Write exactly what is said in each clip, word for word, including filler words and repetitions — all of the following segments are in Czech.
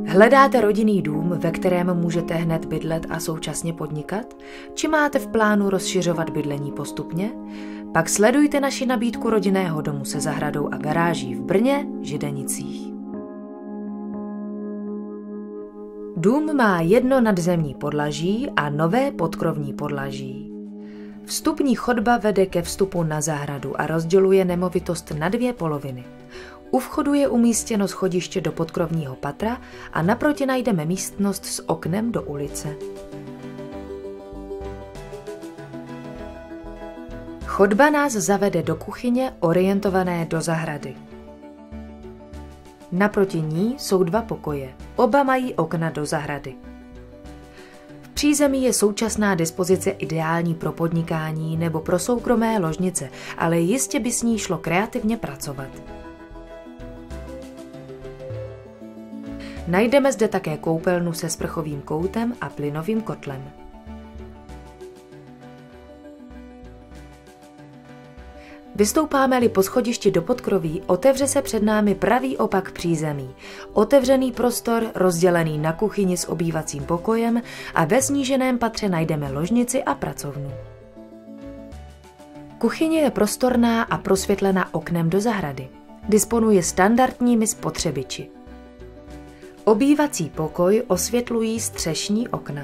Hledáte rodinný dům, ve kterém můžete hned bydlet a současně podnikat? Či máte v plánu rozšiřovat bydlení postupně? Pak sledujte naši nabídku rodinného domu se zahradou a garáží v Brně, Židenicích. Dům má jedno nadzemní podlaží a nové podkrovní podlaží. Vstupní chodba vede ke vstupu na zahradu a rozděluje nemovitost na dvě poloviny. U vchodu je umístěno schodiště do podkrovního patra a naproti najdeme místnost s oknem do ulice. Chodba nás zavede do kuchyně orientované do zahrady. Naproti ní jsou dva pokoje, oba mají okna do zahrady. V přízemí je současná dispozice ideální pro podnikání nebo pro soukromé ložnice, ale jistě by s ní šlo kreativně pracovat. Najdeme zde také koupelnu se sprchovým koutem a plynovým kotlem. Vystoupáme-li po schodišti do podkroví, otevře se před námi pravý opak přízemí. Otevřený prostor, rozdělený na kuchyni s obývacím pokojem a ve sníženém patře najdeme ložnici a pracovnu. Kuchyně je prostorná a prosvětlena oknem do zahrady. Disponuje standardními spotřebiči. Obývací pokoj osvětlují střešní okna.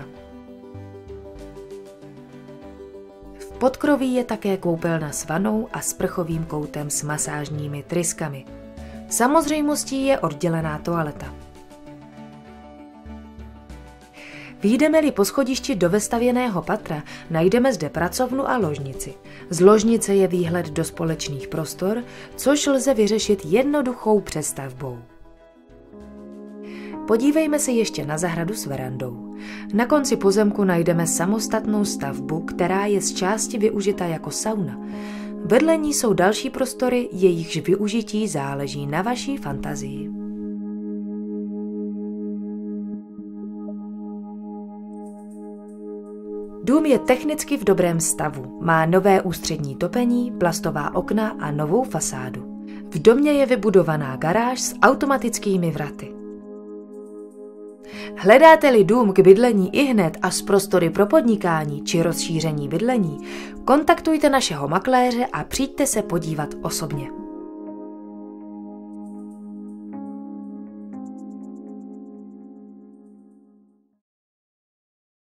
V podkroví je také koupelna s vanou a sprchovým koutem s masážními tryskami. Samozřejmostí je oddělená toaleta. Vyjdeme-li po schodišti do vestavěného patra, najdeme zde pracovnu a ložnici. Z ložnice je výhled do společných prostor, což lze vyřešit jednoduchou přestavbou. Podívejme se ještě na zahradu s verandou. Na konci pozemku najdeme samostatnou stavbu, která je z části využita jako sauna. Vedle ní jsou další prostory, jejichž využití záleží na vaší fantazii. Dům je technicky v dobrém stavu. Má nové ústřední topení, plastová okna a novou fasádu. V domě je vybudovaná garáž s automatickými vraty. Hledáte-li dům k bydlení ihned a s prostory pro podnikání či rozšíření bydlení, kontaktujte našeho makléře a přijďte se podívat osobně.